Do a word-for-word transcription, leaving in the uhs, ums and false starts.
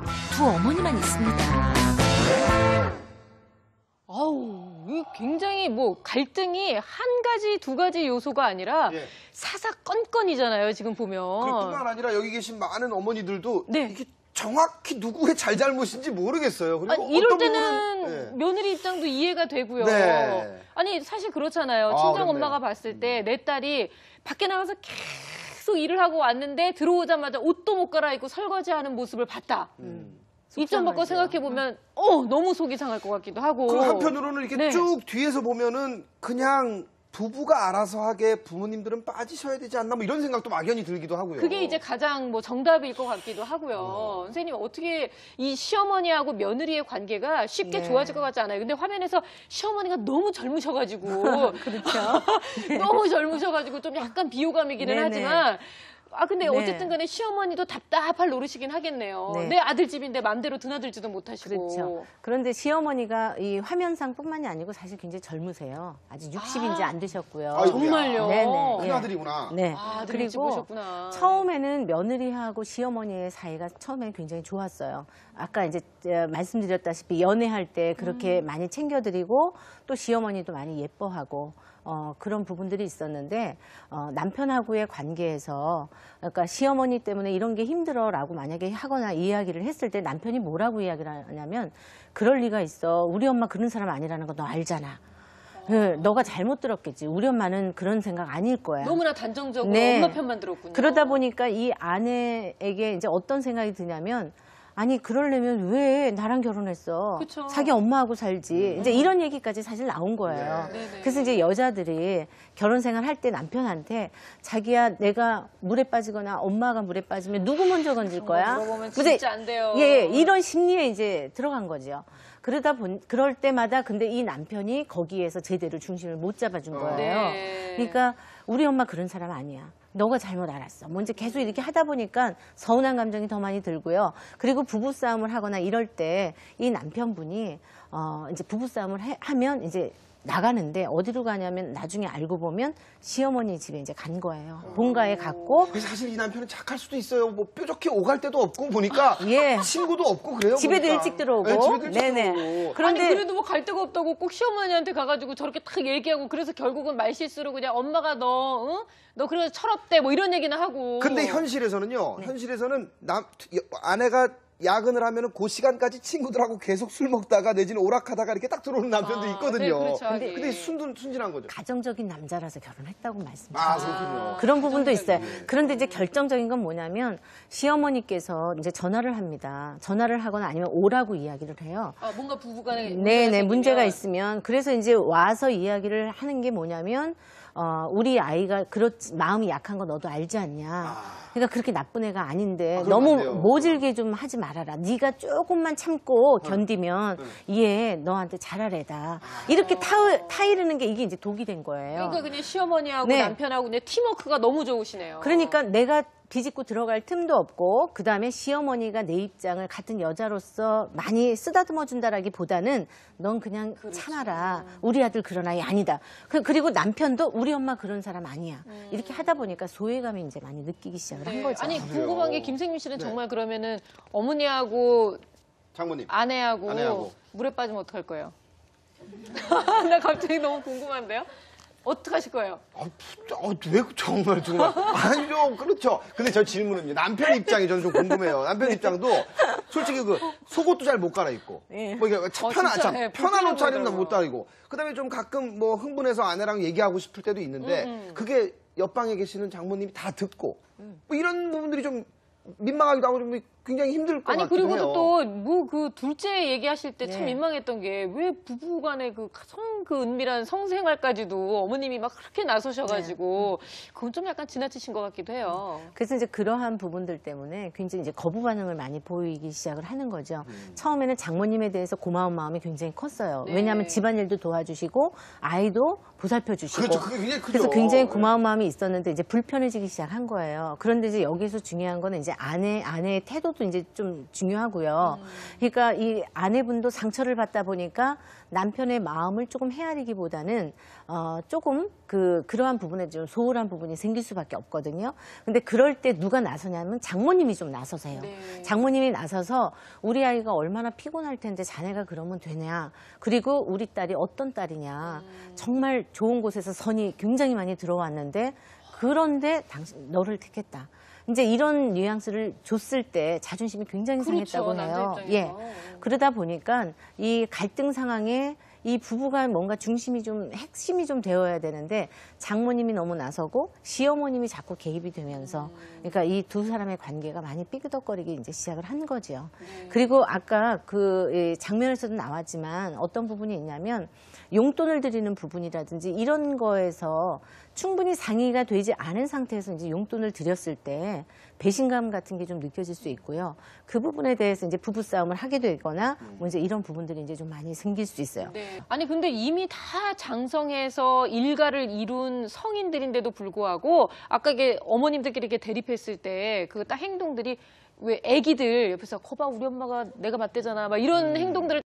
두 어머니만 있습니다. 아우, 이 굉장히 뭐 갈등이 한 가지, 두 가지 요소가 아니라 예. 사사건건이잖아요, 지금 보면. 그뿐만 아니라 여기 계신 많은 어머니들도 네. 이게 정확히 누구의 잘잘못인지 모르겠어요. 그리고 아니, 이럴 어떤 때는 부분은, 예. 며느리 입장도 이해가 되고요. 네. 아니, 사실 그렇잖아요. 아, 친정 어렵네요. 엄마가 봤을 때 내 딸이 밖에 나가서 계속 일을 하고 왔는데 들어오자마자 옷도 못 갈아입고 설거지하는 모습을 봤다. 음. 입장 바꿔 생각해보면 어 너무 속이 상할 것 같기도 하고. 그 한편으로는 이렇게 네. 쭉 뒤에서 보면은 그냥 부부가 알아서 하게 부모님들은 빠지셔야 되지 않나 뭐 이런 생각도 막연히 들기도 하고요. 그게 이제 가장 뭐 정답일 것 같기도 하고요. 어. 선생님 어떻게 이 시어머니하고 며느리의 관계가 쉽게 네. 좋아질 것 같지 않아요. 근데 화면에서 시어머니가 너무 젊으셔가지고 그렇죠. 너무 젊으셔가지고 좀 약간 비호감이기는 네네. 하지만 아 근데 네. 어쨌든 간에 시어머니도 답답할 노릇이긴 하겠네요. 네. 내 아들 집인데 맘대로 드나들지도 못하시고. 그렇죠. 그런데 시어머니가 이 화면상뿐만이 아니고 사실 굉장히 젊으세요. 아직 육십인지 아. 안 되셨고요. 아이고야. 정말요? 네네. 큰 아들이구나. 네. 아, 아들이 일찍 그리고 보셨구나. 처음에는 며느리하고 시어머니의 사이가 처음에 굉장히 좋았어요. 아까 이제 어, 말씀드렸다시피 연애할 때 그렇게 음. 많이 챙겨드리고 또 시어머니도 많이 예뻐하고 어, 그런 부분들이 있었는데 어, 남편하고의 관계에서 그러니까 시어머니 때문에 이런 게 힘들어라고 만약에 하거나 이야기를 했을 때 남편이 뭐라고 이야기를 하냐면 그럴 리가 있어. 우리 엄마 그런 사람 아니라는 거 너 알잖아. 그, 너가 잘못 들었겠지. 우리 엄마는 그런 생각 아닐 거야. 너무나 단정적으로 네. 엄마 편만 들었군요. 그러다 보니까 이 아내에게 이제 어떤 생각이 드냐면 아니 그러려면 왜 나랑 결혼했어? 그쵸. 자기 엄마하고 살지. 이제 이런 얘기까지 사실 나온 거예요. 네. 네네. 그래서 이제 여자들이 결혼 생활 할 때 남편한테 자기야 내가 물에 빠지거나 엄마가 물에 빠지면 누구 먼저 건질 거야? 물어보면 근데 진짜 안 돼요. 예, 이런 심리에 이제 들어간 거죠. 그러다 본 그럴 때마다 근데 이 남편이 거기에서 제대로 중심을 못 잡아준 거예요. 네. 그러니까 우리 엄마 그런 사람 아니야. 너가 잘못 알았어. 먼저 계속 이렇게 하다 보니까 서운한 감정이 더 많이 들고요. 그리고 부부싸움을 하거나 이럴 때 이 남편분이 어 이제 부부싸움을 해, 하면 이제 나가는데 어디로 가냐면 나중에 알고 보면 시어머니 집에 이제 간 거예요. 본가에 갔고 그래서 사실 이 남편은 착할 수도 있어요. 뭐 뾰족히 오갈 데도 없고 보니까 예. 친구도 없고 그래요. 집에도 보니까. 일찍 들어오고. 네, 집에도 일찍 네네. 들어오고. 그런데 아니 그래도 뭐 갈 데가 없다고 꼭 시어머니한테 가가지고 저렇게 딱 얘기하고 그래서 결국은 말실수로 그냥 엄마가 너, 응? 너 그래서 철없대 뭐 이런 얘기는 하고. 근데 현실에서는요. 네. 현실에서는 남 아내가 야근을 하면은 그 시간까지 친구들하고 계속 술 먹다가 내지는 오락하다가 이렇게 딱 들어오는 남편도 아, 있거든요. 네, 그렇죠. 근데, 예. 근데 순, 순진한 거죠. 가정적인 남자라서 결혼했다고 말씀드렸죠. 아, 그렇군요. 그런 부분도 있어요. 그런데 이제 결정적인 건 뭐냐면 시어머니께서 이제 전화를 합니다. 전화를 하거나 아니면 오라고 이야기를 해요. 아, 뭔가 부부간에 문제가 네네, 생기면. 문제가 있으면. 그래서 이제 와서 이야기를 하는 게 뭐냐면, 어, 우리 아이가 그렇지, 마음이 약한 거 너도 알지 않냐. 그러니까 그렇게 나쁜 애가 아닌데 아, 그러면 안 너무 돼요. 모질게 좀 하지 말아라. 네가 조금만 참고 견디면 얘 너한테 잘할 애다. 이렇게 타, 타이르는 게 이게 이제 독이 된 거예요. 그러니까 그냥 시어머니하고 네. 남편하고 그냥 팀워크가 너무 좋으시네요. 그러니까 내가 비집고 들어갈 틈도 없고 그다음에 시어머니가 내 입장을 같은 여자로서 많이 쓰다듬어 준다라기보다는 넌 그냥 그렇죠. 참아라. 우리 아들 그런 아이 아니다. 그- 그리고 남편도 우리 엄마 그런 사람 아니야. 음. 이렇게 하다 보니까 소외감이 이제 많이 느끼기 시작을 한 네. 거죠. 아니 그래요? 궁금한 게 김생민 씨는 네. 정말 그러면은 어머니하고 장모님. 아내하고, 아내하고. 물에 빠지면 어떡할 거예요? 나 갑자기 너무 궁금한데요? 어떡하실 거예요? 아, 진짜, 어, 왜 정말 정말 아니죠. 그렇죠. 근데 저 질문은요. 남편 입장이 저는 좀 궁금해요. 남편 입장도 솔직히 그 속옷도 잘 못 갈아입고 예. 뭐 이게 차- 어, 편한 진짜, 참, 예, 편한 옷 차림도 불편해 못 갈아입고 그다음에 좀 가끔 뭐 흥분해서 아내랑 얘기하고 싶을 때도 있는데 음, 음. 그게 옆방에 계시는 장모님이 다 듣고 뭐 이런 부분들이 좀 민망하기도 하고 좀 굉장히 힘들 것 아니 같기도 그리고 해요. 또 뭐 그 둘째 얘기하실 때 참 네. 민망했던 게 왜 부부간의 그 성 그 은밀한 성생활까지도 어머님이 막 그렇게 나서셔가지고 그건 좀 약간 지나치신 것 같기도 해요. 그래서 이제 그러한 부분들 때문에 굉장히 이제 거부 반응을 많이 보이기 시작을 하는 거죠. 음. 처음에는 장모님에 대해서 고마운 마음이 굉장히 컸어요. 네. 왜냐하면 집안일도 도와주시고 아이도 보살펴 주시고. 그렇죠. 그게 굉장히 크죠. 그래서 굉장히 고마운 마음이 있었는데 이제 불편해지기 시작한 거예요. 그런데 이제 여기서 중요한 거는 이제 아내 아내의 태도도 이제 좀 중요하고요. 음. 그러니까 이 아내분도 상처를 받다 보니까 남편의 마음을 조금 헤아리기보다는 어 조금 그 그러한 부분에 좀 소홀한 부분이 생길 수밖에 없거든요. 근데 그럴 때 누가 나서냐면 장모님이 좀 나서세요. 네. 장모님이 나서서 우리 아이가 얼마나 피곤할 텐데 자네가 그러면 되냐. 그리고 우리 딸이 어떤 딸이냐. 음. 정말 좋은 곳에서 선이 굉장히 많이 들어왔는데 그런데 당신 너를 택했다. 이제 이런 뉘앙스를 줬을 때 자존심이 굉장히 그렇죠, 상했다고 남자 해요. 입장에서. 예. 그러다 보니까 이 갈등 상황에 이 부부가 뭔가 중심이 좀 핵심이 좀 되어야 되는데 장모님이 너무 나서고 시어머님이 자꾸 개입이 되면서 그러니까 이 두 사람의 관계가 많이 삐그덕거리기 이제 시작을 한 거죠. 네. 그리고 아까 그 이 장면에서도 나왔지만 어떤 부분이 있냐면 용돈을 드리는 부분이라든지 이런 거에서 충분히 상의가 되지 않은 상태에서 이제 용돈을 드렸을 때 배신감 같은 게 좀 느껴질 수 있고요. 그 부분에 대해서 이제 부부 싸움을 하게 되거나 뭐 이제 이런 부분들이 이제 좀 많이 생길 수 있어요. 네. 아니 근데 이미 다 장성해서 일가를 이룬 성인들인데도 불구하고 아까 이게 어머님들끼리 이렇게 대립했을 때 그 딱 행동들이 왜 애기들 옆에서 거봐 우리 엄마가 내가 맞대잖아 막 이런 행동들을